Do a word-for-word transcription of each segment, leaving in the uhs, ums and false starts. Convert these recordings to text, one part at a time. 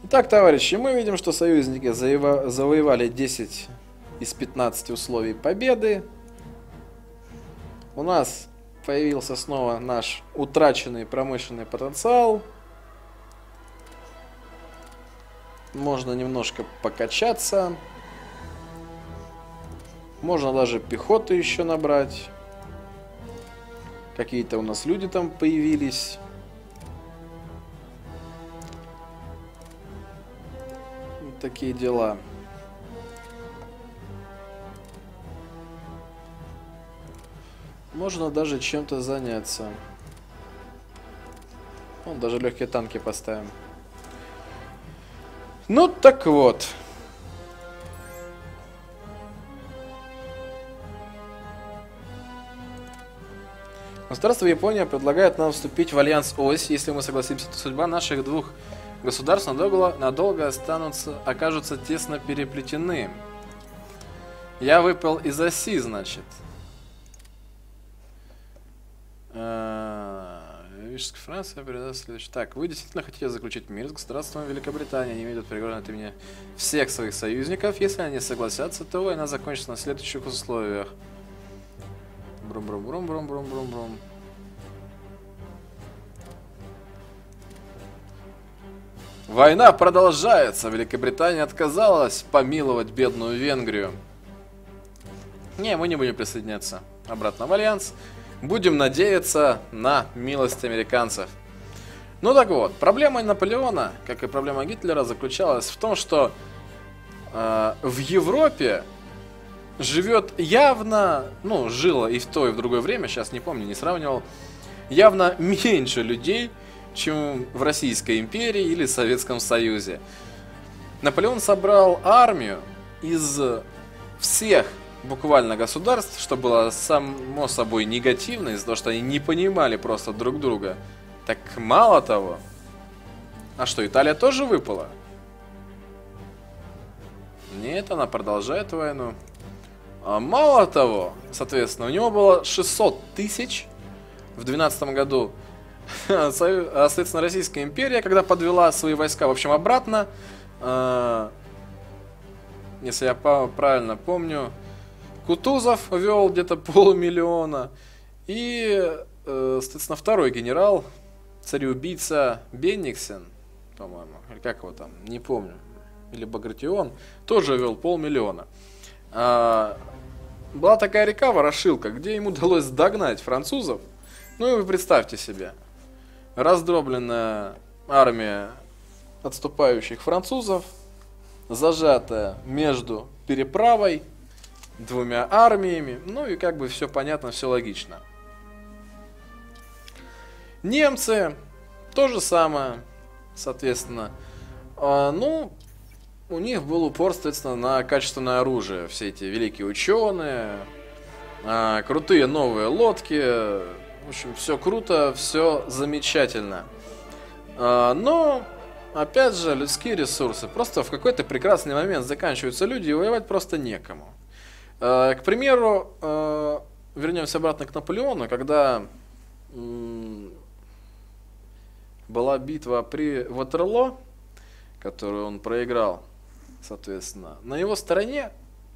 Так, товарищи, мы видим, что союзники заво завоевали десять из пятнадцати условий победы. У нас появился снова наш утраченный промышленный потенциал. Можно немножко покачаться. Можно даже пехоту еще набрать. Какие-то у нас люди там появились. Вот такие дела. Можно даже чем-то заняться. Вон, даже легкие танки поставим. Ну так вот. Государство Япония предлагает нам вступить в альянс ОСь. Если мы согласимся, то судьба наших двух государств надолго, надолго останутся, окажутся тесно переплетены. Я выпал из оси, значит. Франция передаст следующее. Так, вы действительно хотите заключить мир с государством Великобритании? Они имеют преграду от имени всех своих союзников. Если они согласятся, то война закончится на следующих условиях. Брум-брум-брум-брум-брум-брум-брум. Война продолжается. Великобритания отказалась помиловать бедную Венгрию. Не, мы не будем присоединяться обратно в альянс. Будем надеяться на милость американцев. Ну так вот, проблема Наполеона, как и проблема Гитлера, заключалась в том, что э, в Европе живет явно, ну, жило и в то, и в другое время, сейчас не помню, не сравнивал, явно меньше людей, чем в Российской империи или Советском Союзе. Наполеон собрал армию из всех буквально государств, что было само собой негативно, из-за того, что они не понимали просто друг друга. Так мало того, а что, Италия тоже выпала? Нет, она продолжает войну. А мало того, соответственно, у него было шестьсот тысяч в двенадцатом году. А, соответственно, Российская империя, когда подвела свои войска, в общем, обратно, э, если я правильно помню, Кутузов вел где-то полумиллиона. И, э, соответственно, второй генерал, цареубийца Бенниксен, по-моему, или как его там, не помню, или Багратион, тоже вел полмиллиона. А, была такая река Ворошилка, где ему удалось догнать французов. Ну и вы представьте себе, раздробленная армия отступающих французов, зажатая между переправой, двумя армиями, ну и как бы все понятно, все логично. Немцы, то же самое, соответственно, э, ну, у них был упор, соответственно, на качественное оружие, все эти великие ученые, э, крутые новые лодки, в общем, все круто, все замечательно. Э, но, опять же, людские ресурсы, просто в какой-то прекрасный момент заканчиваются люди, и воевать просто некому. К примеру, вернемся обратно к Наполеону, когда была битва при Ватерлоо, которую он проиграл, соответственно, на его стороне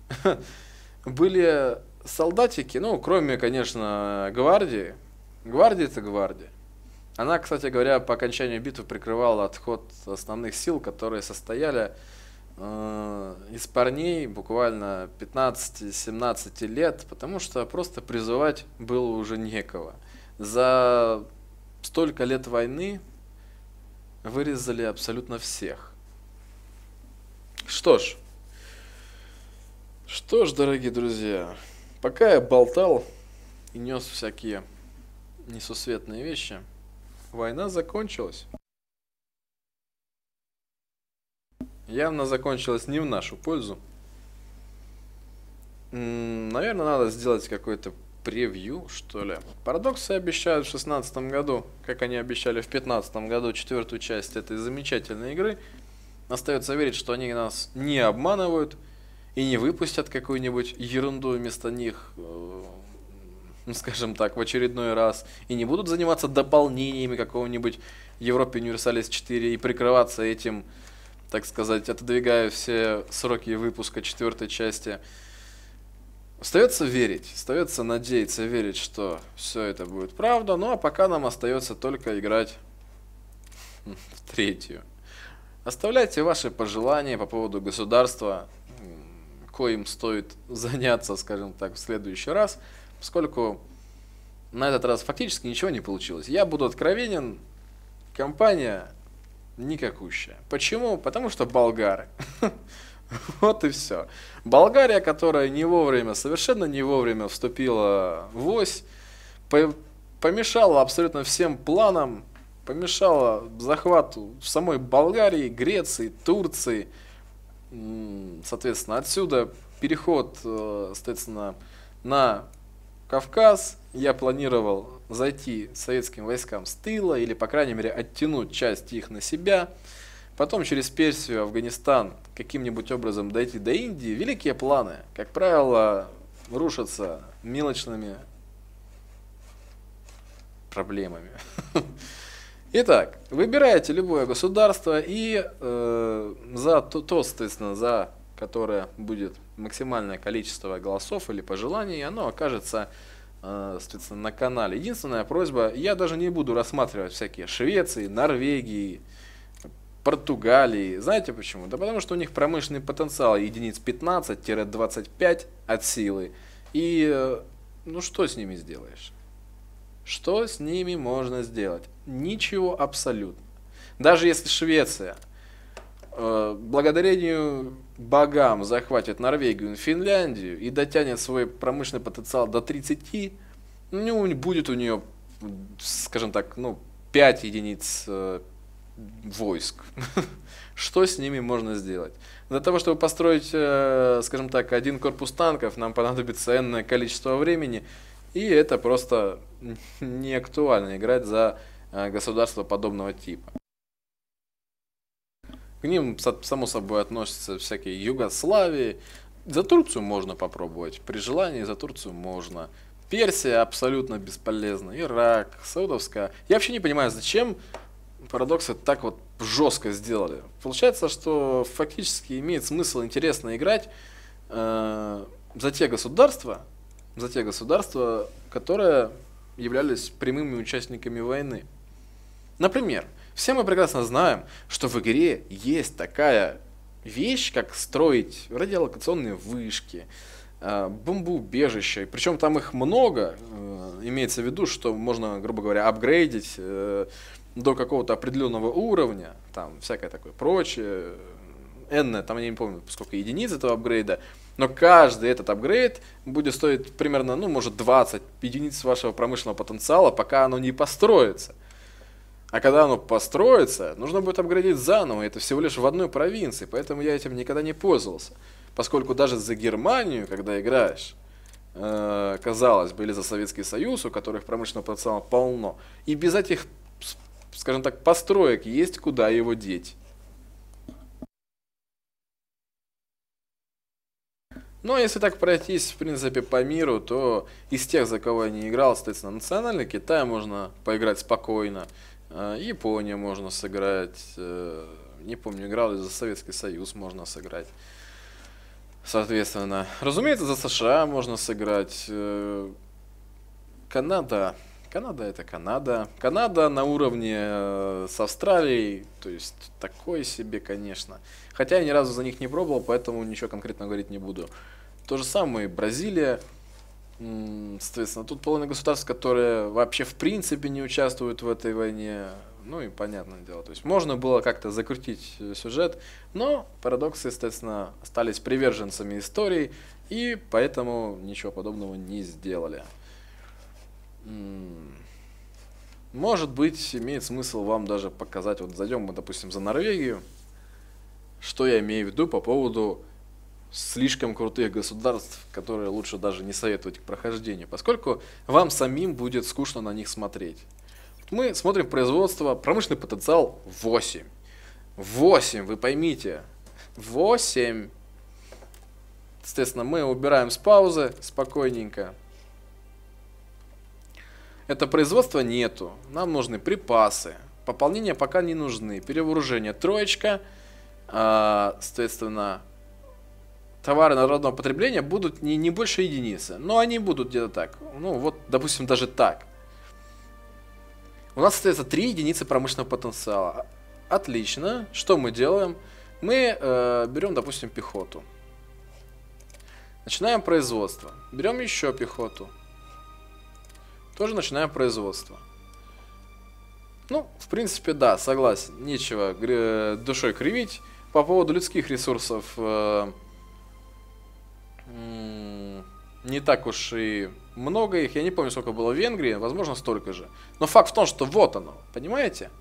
были солдатики, ну, кроме, конечно, гвардии. Гвардия — это гвардия. Она, кстати говоря, по окончанию битвы прикрывала отход основных сил, которые состояли из парней буквально пятнадцати-семнадцати лет, потому что просто призывать было уже некого. За столько лет войны вырезали абсолютно всех. Что ж, что ж, дорогие друзья, пока я болтал и нес всякие несусветные вещи, война закончилась. Явно закончилась не в нашу пользу. Наверное, надо сделать какой-то превью, что ли. Парадоксы обещают в шестнадцатом году, как они обещали в пятнадцатом году, четвертую часть этой замечательной игры. Остается верить, что они нас не обманывают и не выпустят какую-нибудь ерунду вместо них, ну, скажем так, в очередной раз. И не будут заниматься дополнениями какого-нибудь Европе Universalis четыре и прикрываться этим так сказать, отодвигая все сроки выпуска четвертой части. Остается верить, остается надеяться, верить, что все это будет правда. Ну а пока нам остается только играть в третью. Оставляйте ваши пожелания по поводу государства, коим стоит заняться, скажем так, в следующий раз, поскольку на этот раз фактически ничего не получилось. Я буду откровенен, компания никакущая. Почему? Потому что болгары. Вот и все. Болгария, которая не вовремя, совершенно не вовремя вступила в ось, помешала абсолютно всем планам, помешала захвату самой Болгарии, Греции, Турции. Соответственно, отсюда переход, соответственно, на Кавказ. Я планировал зайти советским войскам с тыла или, по крайней мере, оттянуть часть их на себя. Потом через Персию, Афганистан каким-нибудь образом дойти до Индии. Великие планы, как правило, рушатся мелочными проблемами. Итак, выбираете любое государство и э, за то, то, соответственно, за которое будет максимальное количество голосов или пожеланий, оно окажется, э, соответственно, на канале. Единственная просьба, я даже не буду рассматривать всякие Швеции, Норвегии, Португалии. Знаете почему? Да потому что у них промышленный потенциал единиц пятнадцать-двадцать пять от силы. И ну что с ними сделаешь? Что с ними можно сделать? Ничего абсолютно. Даже если Швеция э, благодарению богам захватит Норвегию и Финляндию и дотянет свой промышленный потенциал до тридцати, ну, будет у нее, скажем так, ну, пять единиц э, войск. Что с ними можно сделать? Для того, чтобы построить, скажем так, один корпус танков, нам понадобится энное количество времени, и это просто не актуально играть за государство подобного типа. К ним, само собой, относятся всякие Югославии. За Турцию можно попробовать, при желании за Турцию можно. Персия абсолютно бесполезна, Ирак, Саудовская. Я вообще не понимаю, зачем парадоксы так вот жестко сделали. Получается, что фактически имеет смысл интересно играть э, за те государства, за те государства, которые являлись прямыми участниками войны. Например, все мы прекрасно знаем, что в игре есть такая вещь, как строить радиолокационные вышки, э, бомбоубежища. Причем там их много. Э, имеется в виду, что можно, грубо говоря, апгрейдить э, до какого-то определенного уровня, там всякое такое прочее, n, там я не помню, сколько единиц этого апгрейда, но каждый этот апгрейд будет стоить примерно, ну, может, двадцать единиц вашего промышленного потенциала, пока оно не построится. А когда оно построится, нужно будет апгрейдить заново, это всего лишь в одной провинции, поэтому я этим никогда не пользовался, поскольку даже за Германию, когда играешь, э, казалось бы, или за Советский Союз, у которых промышленного потенциала полно, и без этих, скажем так, построек есть куда его деть. Но если так пройтись, в принципе, по миру, то из тех, за кого я не играл, соответственно, национальный Китай можно поиграть спокойно, Японию можно сыграть, не помню, играл ли за Советский Союз, можно сыграть. Соответственно, разумеется, за США можно сыграть. Канада. Канада это Канада. Канада на уровне э, с Австралией, то есть такой себе, конечно. Хотя я ни разу за них не пробовал, поэтому ничего конкретно говорить не буду. То же самое и Бразилия. М-м, соответственно, тут половина государств, которые вообще в принципе не участвуют в этой войне. Ну и понятное дело. То есть можно было как-то закрутить сюжет, но парадоксы, естественно, остались приверженцами истории и поэтому ничего подобного не сделали. Может быть, имеет смысл вам даже показать, вот зайдем мы, допустим, за Норвегию, что я имею в виду по поводу слишком крутых государств, которые лучше даже не советовать к прохождению, поскольку вам самим будет скучно на них смотреть. Мы смотрим производство, промышленный потенциал восемь. восемь, вы поймите, восемь. Естественно, мы убираем с паузы спокойненько. Это производства нету, нам нужны припасы, пополнения пока не нужны, перевооружение троечка, а, соответственно, товары народного потребления будут не, не больше единицы. Но они будут где-то так. Ну, вот, допустим, даже так. У нас остается три единицы промышленного потенциала. Отлично. Что мы делаем? Мы э, берем, допустим, пехоту. Начинаем производство. Берем еще пехоту. Тоже начинаем производство. Ну, в принципе, да, согласен. Нечего э, душой кривить. По поводу людских ресурсов э, э, не так уж и много их. Я не помню, сколько было в Венгрии. Возможно, столько же. Но факт в том, что вот оно. Понимаете?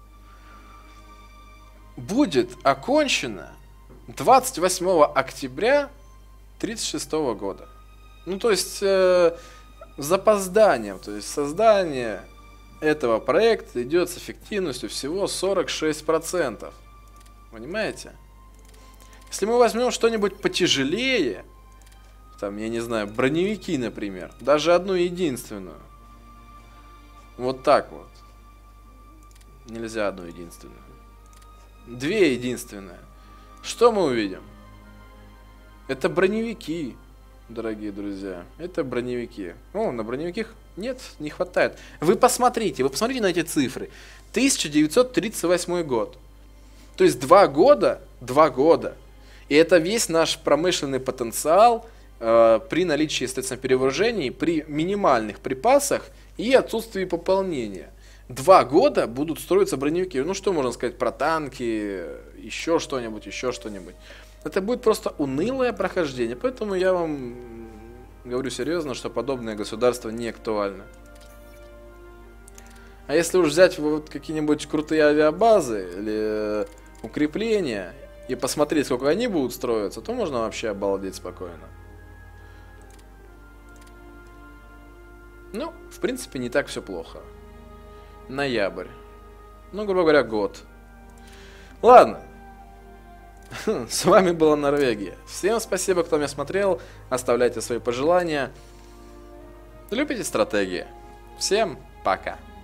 Будет окончено двадцать восьмого октября тридцать шестого года. Ну, то есть, э, с запозданием. То есть, создание этого проекта идет с эффективностью всего сорок шесть процентов. Понимаете? Если мы возьмем что-нибудь потяжелее, там, я не знаю, броневики, например, даже одну единственную. Вот так вот. Нельзя одну единственную. Две единственные. Что мы увидим? Это броневики, дорогие друзья. Это броневики. О, на броневиках нет, не хватает. Вы посмотрите, вы посмотрите на эти цифры. тысяча девятьсот тридцать восьмой год. То есть два года, два года. И это весь наш промышленный потенциал э, при наличии, естественно, перевооружений, при минимальных припасах и отсутствии пополнения. Два года будут строиться броневики. Ну, что можно сказать про танки, еще что-нибудь, еще что-нибудь. Это будет просто унылое прохождение. Поэтому я вам говорю серьезно, что подобное государство не актуально. А если уж взять вот какие-нибудь крутые авиабазы или укрепления и посмотреть, сколько они будут строиться, то можно вообще обалдеть спокойно. Ну, в принципе, не так все плохо. Ноябрь. Ну, грубо говоря, год. Ладно. С вами была Норвегия. Всем спасибо, кто меня смотрел. Оставляйте свои пожелания. Любите стратегии. Всем пока.